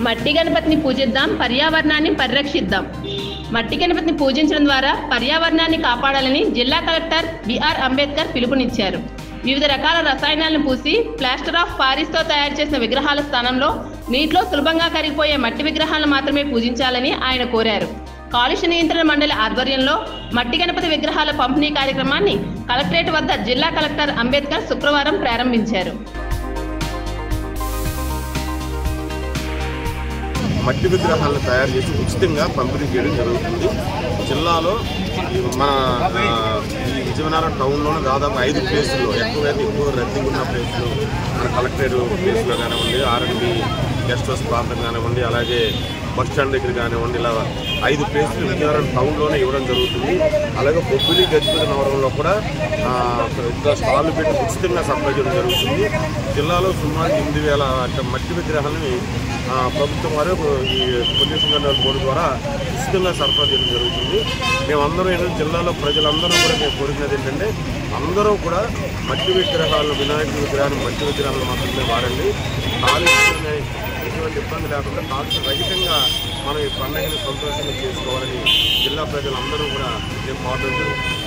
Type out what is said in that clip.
మట్టి గణపతిని పూజిద్దాం, పర్యావరణాన్ని పరిరక్షిద్దాం. మట్టి గణపతిని పూజించడం ద్వారా పర్యావరణాన్ని కాపాడాలని జిల్లా కలెక్టర్ బిఆర్ అంబేద్కర్ పిలుపునిచ్చారు. వివిధ రకాల రసాయనాలను పూసి ప్లాస్టర్ ఆఫ్ పారిస్తో తయారు చేసిన విగ్రహాల స్థానంలో నీటిలో సులభంగా కరిగిపోయే మట్టి విగ్రహాలను మాత్రమే పూజించాలని ఆయన కోరారు. కాలుష్య నియంత్రణ మండలి ఆధ్వర్యంలో మట్టి గణపతి విగ్రహాల పంపిణీ కార్యక్రమాన్ని కలెక్టరేట్ వద్ద జిల్లా కలెక్టర్ అంబేద్కర్ శుక్రవారం ప్రారంభించారు. మట్టి విగ్రహాలను తయారు చేసి ఉచితంగా పంపిణీ చేయడం జరుగుతుంది. జిల్లాలో మన ఈ విజయనగరం టౌన్లోనే దాదాపు 5 ప్లేసుల్లో ఎక్కువ రద్దీ ఉన్న ప్లేసులు మన కలెక్టరేట్ ప్లేస్లో కానివ్వండి, ఆర్ఎండ్బి గెస్ట్ హౌస్ ప్రాంతం కానివ్వండి, అలాగే బస్ స్టాండ్ దగ్గర కానివ్వండి, ఇలా 5 ప్లేసులు విజయనగరం టౌన్లోనే ఇవ్వడం జరుగుతుంది. అలాగే బొబ్బిలి గజ్వేల్ నగరంలో కూడా ఇట్లా స్టాళ్లు పెట్టి ఉచితంగా సప్లై చేయడం జరుగుతుంది. జిల్లాలో సుమారు 8,000 మట్టి విగ్రహాలని ప్రభుత్వం వారు ఈ పొల్యూషన్ కంట్రోల్ బోర్డు ద్వారా ఉచితంగా సరఫరా చేయడం జరుగుతుంది. మేమందరం ఏంటంటే జిల్లాలో ప్రజలందరూ కూడా మేము కోరినది ఏంటంటే అందరూ కూడా మట్టి విగ్రహాలను, వినాయకుడి విగ్రహాలు మట్టి విగ్రహాలను మాత్రమే వాడండి. కాలుష్యాన్ని ఎటువంటి ఇబ్బంది లేకుండా కాలుష్య రహితంగా మనం ఈ పండుగని సంతోషంగా చేసుకోవాలని జిల్లా ప్రజలందరూ కూడా మేము కోరడం జరుగుతుంది.